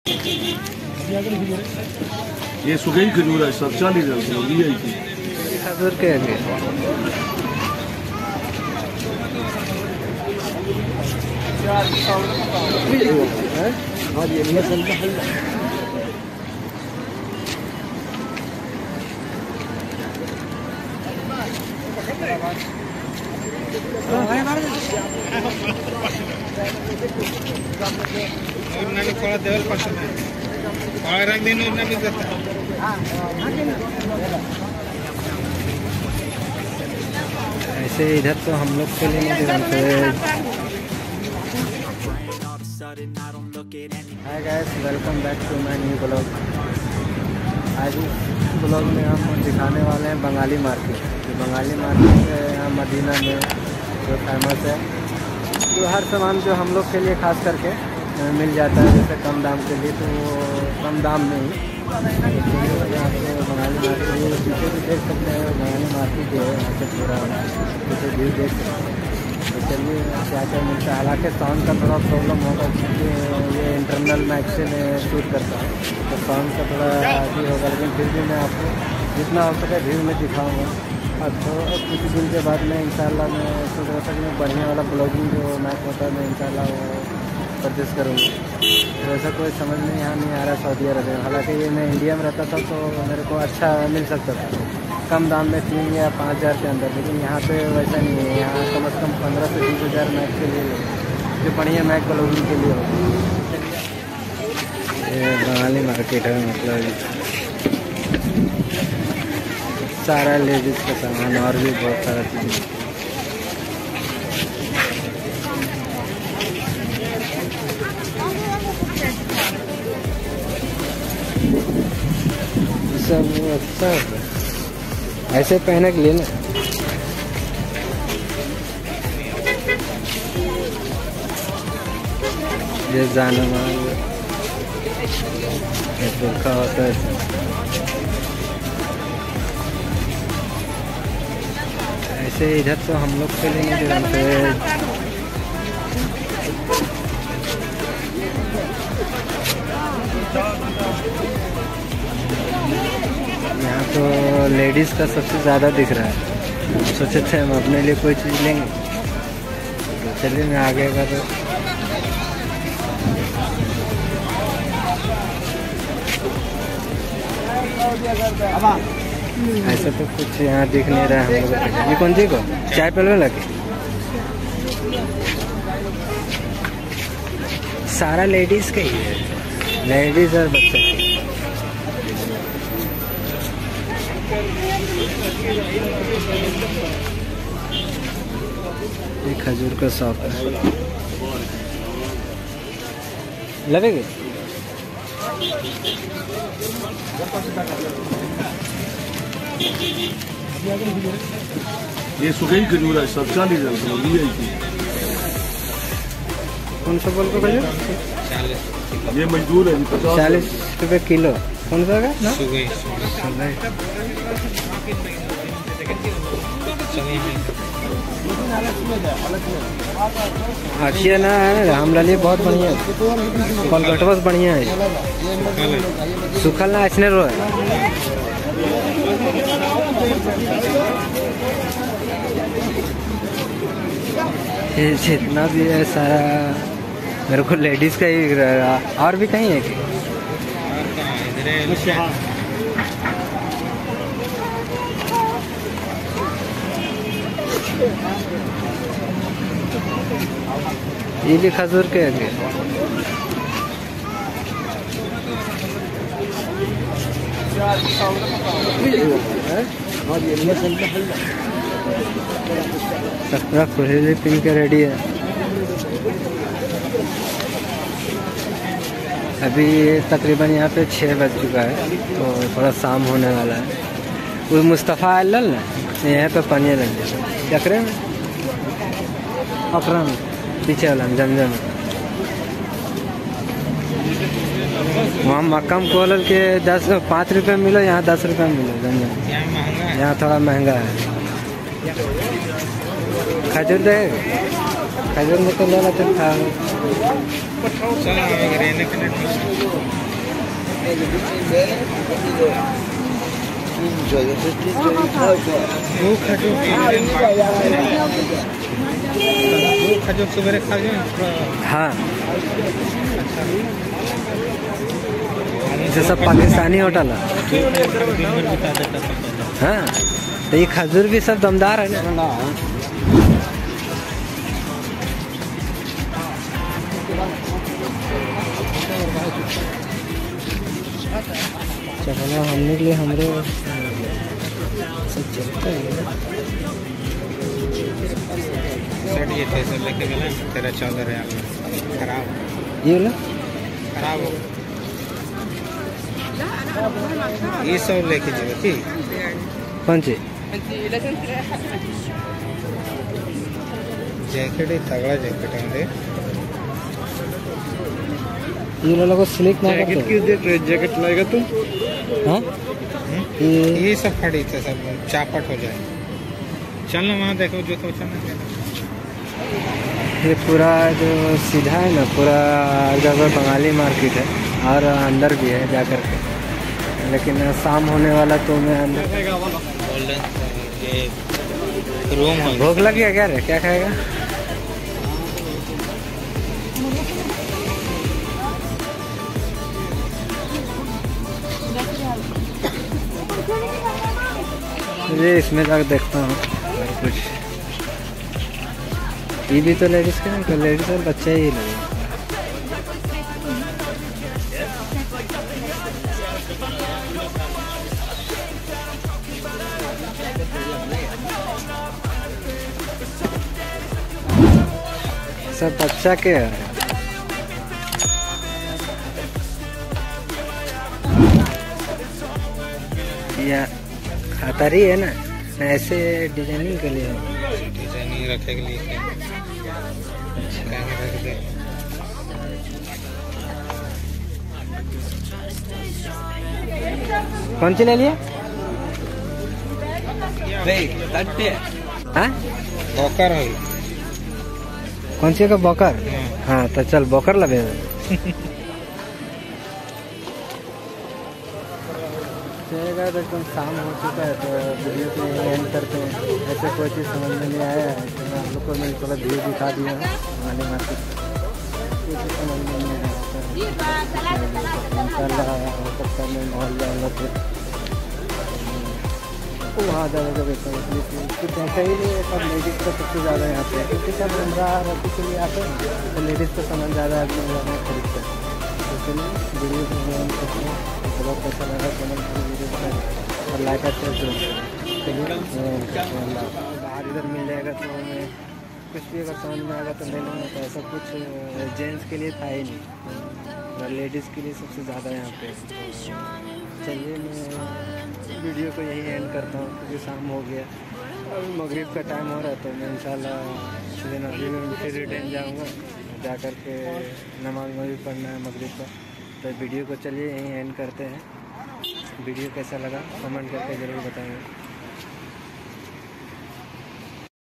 ये सुगई खजूर है सब 40 की खजूर के आगे ऐसे इधर तो हम लोग के लिए नहीं जानते। Hi guys, welcome back to my new blog. आज इस ब्लॉग में हम दिखाने वाले हैं बंगाली मार्केट। बंगाली मार्केट यहाँ मदीना में जो फेमस है, जो हर सामान जो हम लोग के लिए खास करके मिल जाता है, जैसे कम दाम के लिए, तो वो कम दाम में ही यहाँ पे बंगाली मार्केट पीछे भी देख सकते हैं। बंगाली मार्केट जो है यहाँ से पूरा पीछे व्यू देख सकते हैं। तो चलिए क्या क्या मिलता है। हालांकि साउंड का थोड़ा प्रॉब्लम होगा क्योंकि ये इंटरनल मैक से मैं शूट करता हूँ, तो साउंड का थोड़ा अभी होगा, लेकिन फिर भी मैं आपको जितना हो सके व्यू में दिखाऊँगा। और तो कुछ दिन के बाद में इंशाल्लाह मैं सोच रहा था कि मैं बढ़िया वाला ब्लॉगिंग जो मैक होता है मैं इंशाल्लाह वो परचेस करूँगी। तो ऐसा कोई समझ में यहाँ नहीं आ रहा सऊदी अरब में। हालांकि ये मैं इंडिया में रहता था तो मेरे को अच्छा मिल सकता था कम दाम में 3 या 5 हज़ार के अंदर, लेकिन यहाँ पे वैसा नहीं है। यहाँ कम से कम 15 से 20 हज़ार मैक के लिए जो बढ़िया मैक ब्लॉगिंग के लिए होगा। ये बंगाली मार्केट है, मतलब सारा लेडीज़ का सामान और भी बहुत सारा चीज़। सब अच्छा ऐसे पहने के लिए ना, ये जाना देखा होता है। ऐसे इधर तो हम लोग के लिए नहीं जानते। यहाँ तो लेडीज़ का सबसे ज़्यादा दिख रहा है। सोचे थे हम अपने लिए कोई चीज़ लेंगे, तो चलिए मैं आगे का तो ऐसा तो कुछ यहाँ दिख नहीं रहा है हम लोग। ये कौन सी को चाय पलवे लगे, सारा लेडीज़ का ही है, लेडीज़ और बच्चे। ये खजूर का शॉप है, लगेगी। ये सुगई खजूर है सब 40 की। कौन सा बोल को खजूर? ये मजदूर है 40 रुपये किलो। कौन सा है? अच्छी है ना, हमारे लिए बहुत बढ़िया है। कोलगटवस बढ़िया है, सुखल ना ऐसने रो है। जितना भी है सारा मेरे को लेडीज का ही दिख रहा है। और भी कहीं है कि ये भी खजूर के आगे सबका खुले पिन के रेडी है। अभी तकरीबन यहाँ पे 6 बज चुका है, तो थोड़ा शाम होने वाला है। वो मुस्तफ़ा अल्लाह ना यहाँ पे पानी लग जाए चक्रे में अकरम पीछे वाला जमजम। वहाँ मक्कम कोलल के 5 रुपये मिलो, यहाँ 10 रुपये मिलो जमजम। यहाँ थोड़ा महंगा है। खजूर दे, खजूर में तो लेना था। सुबह खा गए। हाँ, ये सब पाकिस्तानी होटल है। हाँ, तो ये खजूर भी सब दमदार है ना। चलो हमने के लिए हमरे सब चलता है। सेट ये थे सब लेके गए, तेरा चादर है खराब, ये लो खराब हो ये सब लेके जाओ। ठीक, कौन सी जैकेट ही तगड़ा जैकेट है। ये लोगों को सिलेक्ट ना जैकेट क्यों देख रहे? जैकेट लाएगा तुम? हाँ, ये सब खड़ी थे, सब चापट हो जाए। चलना वहाँ देखो जो तो चलना। ये पूरा जो सीधा है ना, पूरा जगह बंगाली मार्केट है और अंदर भी है जाकर के, लेकिन शाम होने वाला तो मैं अंदर। ये रूम हो। भूख लग गया क्या रे? क्या खाएगा? मुझे इसमें जाकर देखता हूँ कुछ। ये भी तो लेडीज के ना, लेडीज और बच्चे ही लगे। सब बच्चा के है। या खतरी है ना, ऐसे डिजाइनिंग के लिए, डिजाइनिंग रखे के लिए रख दे। कौन सी ले लिया? हाँ, बॉकर है। कौन सी का बॉकर? हाँ, तो चल बॉकर लगे। चलेगा तो एकदम शाम हो चुका है, तो वीडियो को एंड करते हैं। ऐसे कोई चीज़ समझ में नहीं आया है तो मैं आप लोग को मैं थोड़ा व्यू दिखा दिया है वाली मार्केट। कुछ समझ में नहीं आया हो सकता है मैं मॉल जाऊँगा फिर वहाँ ज़्यादा बेहतर है। कुछ ऐसा ही नहीं है, सब लेडीज़ का सबसे ज़्यादा यहाँ पे, क्योंकि सब उम्रा रखी के लिए आते हैं तो लेडीज़ का सामान ज़्यादा आदमी ज़्यादा खरीदते हैं। तो चलिए वीडियो को बहुत अच्छा लगा, चैनल की वीडियो और लाइक और शेयर चलिए बाहर इधर मिल जाएगा तो मैं कुछ भी अगर समझ में आएगा तो ले लूँगा। तो ऐसा कुछ जेंट्स के लिए था ही नहीं, लेडीज़ के लिए सबसे ज़्यादा यहाँ पे। चलिए मैं वीडियो को यही एंड करता हूँ क्योंकि शाम हो गया, अभी मगरिब का टाइम हो रहा है। तो मैं इंशाल्लाह सुबह नबी में फिर रिटर्न जाऊँगा, जा कर के नमाज भी पढ़ना है मगरिब का। तो वीडियो को चलिए यहीं एंड करते हैं। वीडियो कैसा लगा कमेंट करके ज़रूर बताएंगे।